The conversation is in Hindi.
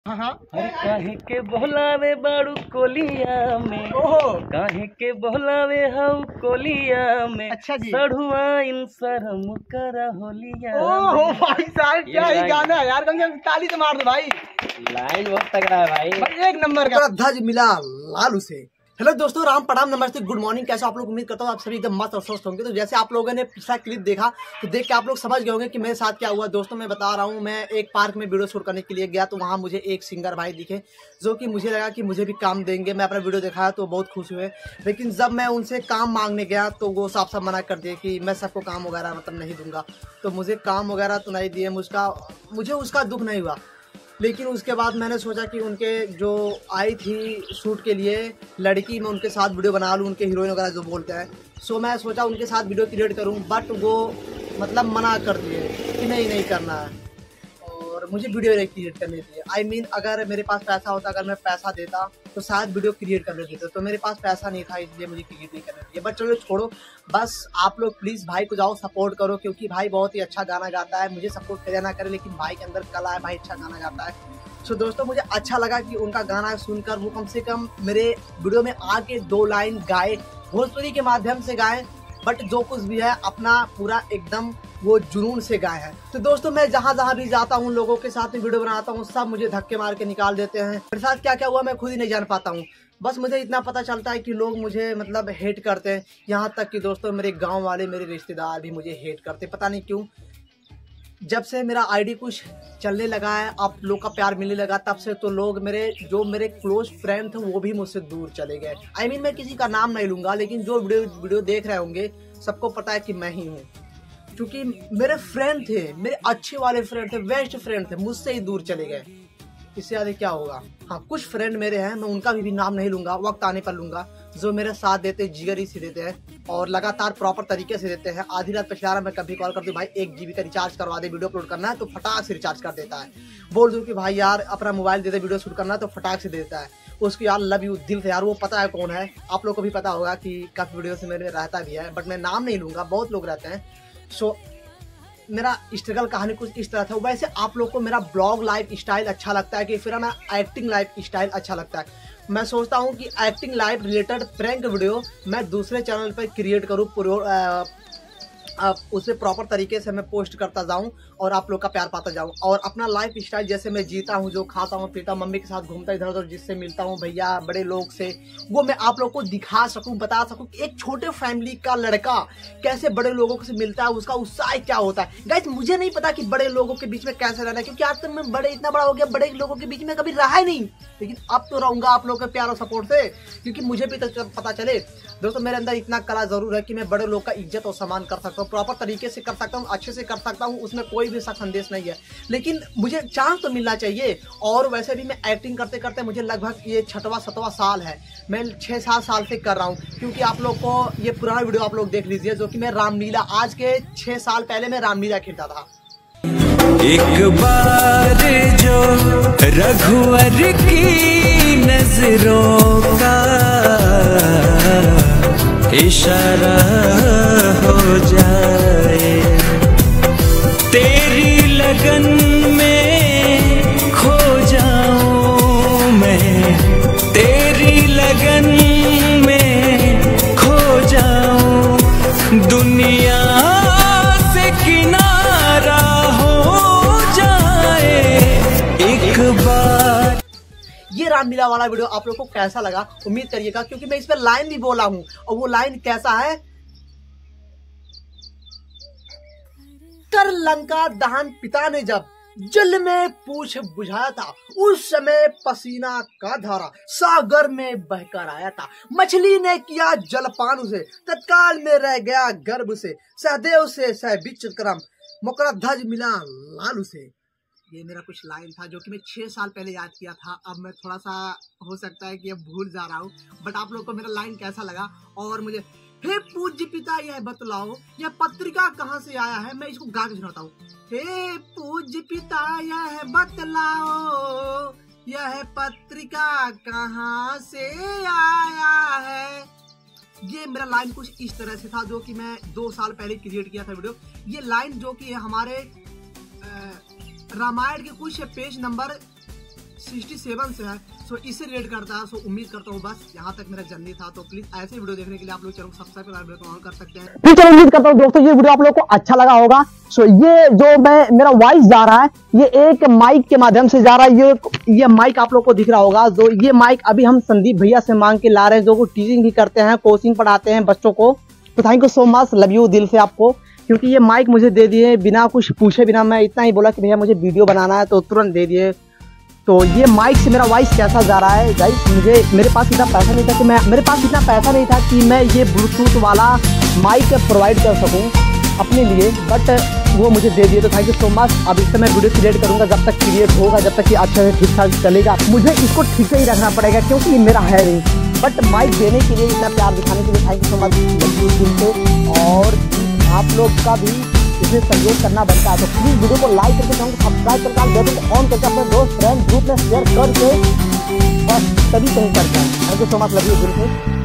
हाँ। अरे काहे के बोलावे बाड़ू कोलिया में, ओहो काहे के बोलावे हाउ कोलिया में। अच्छा जी। सढ़ुआ इन शर्म कर होलिया। ओहो भाई साहब क्या ही गाना है यार, कम से कम ताली तो मार दो भाई। लाइन बहुत तगड़ा है भाई, एक नंबर का। ध्वज मिला लालू से। हेलो दोस्तों, राम प्रणाम नमस्ते गुड मॉर्निंग। कैसे आप लोग? उम्मीद करता हूँ आप सभी एकदम मस्त और स्वस्थ होंगे। तो जैसे आप लोगों ने पिछला क्लिप देखा तो देख के आप लोग समझ गए होंगे कि मेरे साथ क्या हुआ। दोस्तों मैं बता रहा हूँ, मैं एक पार्क में वीडियो शूट करने के लिए गया तो वहाँ मुझे एक सिंगर भाई दिखे जो कि मुझे लगा कि मुझे भी काम देंगे। मैं अपना वीडियो दिखाया तो बहुत खुश हुए, लेकिन जब मैं उनसे काम मांगने गया तो वो साफ साफ मना कर दिए कि मैं सबको काम वगैरह मतलब नहीं दूंगा। तो मुझे काम वगैरह तो नहीं दिए, मुझे उसका दुख नहीं हुआ। लेकिन उसके बाद मैंने सोचा कि उनके जो आई थी शूट के लिए लड़की, मैं उनके साथ वीडियो बना लूँ, उनके हीरोइन वगैरह जो बोलते हैं। सो मैं सोचा उनके साथ वीडियो क्रिएट करूँ, बट वो मतलब मना कर दिए कि नहीं करना है और मुझे वीडियो नहीं क्रिएट करनी थी। आई मीन अगर मेरे पास पैसा होता, अगर मैं पैसा देता तो शायद वीडियो क्रिएट कर लेते। तो मेरे पास पैसा नहीं था इसलिए मुझे क्रिएट नहीं करना चाहिए। बट चलो छोड़ो, बस आप लोग प्लीज़ भाई को जाओ सपोर्ट करो, क्योंकि भाई बहुत ही अच्छा गाना गाता है। मुझे सपोर्ट करे ना करे, लेकिन भाई के अंदर कला है, भाई अच्छा गाना गाता है। सो दोस्तों मुझे अच्छा लगा कि उनका गाना सुनकर वो कम से कम मेरे वीडियो में आके 2 लाइन गाए, भोजपुरी के माध्यम से गाए, बट जो कुछ भी है अपना पूरा एकदम वो जुनून से गाए हैं। तो दोस्तों मैं जहाँ भी जाता हूँ, लोगों के साथ में वीडियो बनाता हूँ, सब मुझे धक्के मार के निकाल देते हैं। मेरे साथ क्या क्या हुआ मैं खुद ही नहीं जान पाता हूँ। बस मुझे इतना पता चलता है कि लोग मुझे मतलब हेट करते हैं। यहाँ तक कि दोस्तों मेरे गाँव वाले, मेरे रिश्तेदार भी मुझे हेट करते, पता नहीं क्यों। जब से मेरा आईडी कुछ चलने लगा है, आप लोग का प्यार मिलने लगा, तब से तो लोग मेरे क्लोज फ्रेंड थे वो भी मुझसे दूर चले गए। आई मीन मैं किसी का नाम नहीं लूँगा, लेकिन जो वीडियो देख रहे होंगे सबको पता है कि मैं ही हूँ। क्योंकि मेरे फ्रेंड थे, मेरे अच्छे वाले फ्रेंड थे, बेस्ट फ्रेंड थे, मुझसे ही दूर चले गए। इससे ज़्यादा क्या होगा। हाँ, कुछ फ्रेंड मेरे हैं, मैं उनका भी नाम नहीं लूँगा, वक्त आने पर लूँगा, जो मेरे साथ देते, जिगरी से देते हैं और लगातार प्रॉपर तरीके से देते हैं। आधी रात पे मैं कभी कॉल करती हूँ, भाई 1 GB का रिचार्ज करवा दे, वीडियो अपलोड करना है, तो फटाक से रिचार्ज कर देता है। बोल दूँ कि भाई यार अपना मोबाइल दे दे, वीडियो शूट करना है, तो फटाक से दे देता है। उसको यार लव यू दिल से यार, वो पता है कौन है, आप लोग को भी पता होगा कि काफ़ी वीडियो से मेरे रहता भी है, बट मैं नाम नहीं लूँगा, बहुत लोग रहते हैं। सो मेरा स्ट्रगल कहानी कुछ इस तरह था। वैसे आप लोग को मेरा ब्लॉग लाइफ स्टाइल अच्छा लगता है कि फिर मेरा एक्टिंग लाइफ स्टाइल अच्छा लगता है? मैं सोचता हूँ कि acting life related prank video मैं दूसरे चैनल पर क्रिएट करूँ, उसे प्रॉपर तरीके से मैं पोस्ट करता जाऊं और आप लोग का प्यार पाता जाऊं। और अपना लाइफ स्टाइल जैसे मैं जीता हूं, जो खाता हूं पीता हूं, मम्मी के साथ घूमता इधर उधर, जिससे मिलता हूं भैया बड़े लोग से, वो मैं आप लोग को दिखा सकूं, बता सकूं कि एक छोटे फैमिली का लड़का कैसे बड़े लोगों से मिलता है, उसका उत्साह क्या होता है। गाइस मुझे नहीं पता कि बड़े लोगों के बीच में कैसे रहना है, क्योंकि आज तक मैं इतना बड़ा हो गया, बड़े लोगों के बीच में कभी रहा ही नहीं। लेकिन अब तो रहूंगा आप लोगों के प्यार और सपोर्ट से, क्योंकि मुझे भी तो पता चले। दोस्तों मेरे अंदर इतना कला जरूर है कि मैं बड़े लोग का इज्जत और सम्मान कर सकता हूँ, प्रॉपर तरीके से कर सकता हूँ, अच्छे से कर सकता हूँ, उसमें कोई भी सा संदेश नहीं है। लेकिन मुझे चांस तो मिलना चाहिए। और वैसे भी मैं एक्टिंग करते करते मुझे लगभग ये 6वां साल है, मैं 6-7 साल से कर रहा हूँ। क्योंकि आप लोग को ये पुराना वीडियो आप लोग देख लीजिए, जो कि मैं रामलीला, आज के 6 साल पहले मैं रामलीला खेलता था। एक बार जो रघुवर की नजरों का इशारा हो जाए, तेरी लगन में खो जाऊं मैं, तेरी लगन में खो जाऊं, दुनिया से किनारा हो जाए एक बार। ये रामलीला वाला वीडियो आप लोग को कैसा लगा उम्मीद करिएगा, क्योंकि मैं इस पर लाइन भी बोला हूं। और वो लाइन कैसा है, कर लंका दहन पिता ने जब जल में पूछ बुझाया था, उस समय पसीना का धारा सागर में बहकर आया था, मछली ने किया जलपान उसे, तत्काल में रह गया गर्भ से, सहदेव से सह विक्रम, मकर ध्वज मिला लालू से। ये मेरा कुछ लाइन था जो कि मैं 6 साल पहले याद किया था। अब मैं थोड़ा सा हो सकता है कि अब भूल जा रहा हूँ, बट आप लोग को मेरा लाइन कैसा लगा। और मुझे हे पूज्य पिता यह बतलाओ, यह पत्रिका कहाँ से आया है। मैं इसको गा के सुनाता हूँ। हे पूज्य पिता यह बतलाओ, यह पत्रिका कहाँ से आया है। ये मेरा लाइन कुछ इस तरह से था, जो कि मैं 2 साल पहले क्रिएट किया था वीडियो। ये लाइन जो कि हमारे रामायण के कुछ पेज नंबर 67 से है। सो इसे रेट करता है। सो उम्मीद करता हूँ बस यहाँ तक मेरा जर्नी था। तो प्लीज ऐसे वीडियो देखने के लिए आप लोग चैनल को सब्सक्राइब कर ऑन कर सकते हैं। फिर चलो उम्मीद करता हूँ दोस्तों ये वीडियो आप लोगों को अच्छा लगा होगा। सो ये जो मेरा वॉइस जा रहा है ये एक माइक के माध्यम से जा रहा है। ये माइक आप लोग को दिख रहा होगा। जो ये माइक अभी हम संदीप भैया से मांग के ला रहे हैं, जो वो टीचिंग भी करते हैं, कोचिंग पढ़ाते हैं बच्चों को। तो thank you so much, love you दिल से आपको, क्योंकि ये माइक मुझे दे दिए बिना कुछ पूछे बिना। मैं इतना ही बोला कि भैया मुझे वीडियो बनाना है तो तुरंत दे दिए। तो ये माइक से मेरा वॉइस कैसा जा रहा है गाइस, मेरे पास इतना पैसा नहीं था कि मैं ये ब्लूटूथ वाला माइक प्रोवाइड कर सकूं अपने लिए, बट वो मुझे दे दिए। तो थैंक यू सो मच। अब इससे मैं वीडियो क्रिएट करूंगा जब तक क्रिएट होगा, जब तक कि अच्छा से ठीक ठाक चलेगा। मुझे इसको ठीक से ही रखना पड़ेगा क्योंकि ये मेरा है नहीं, बट माइक देने के लिए, इतना प्यार दिखाने के लिए थैंक यू सो मच दिल से। और आप लोग का भी इसमें सहयोग करना बनता है। तो प्लीज वीडियो को लाइक करके चैनल को सब्सक्राइब करके बेल आइकन ऑन करके अपने दोस्त फ्रेंड ग्रुप में शेयर करके बस तभी कहीं करते हैं। Thank you so much, love you दिल से।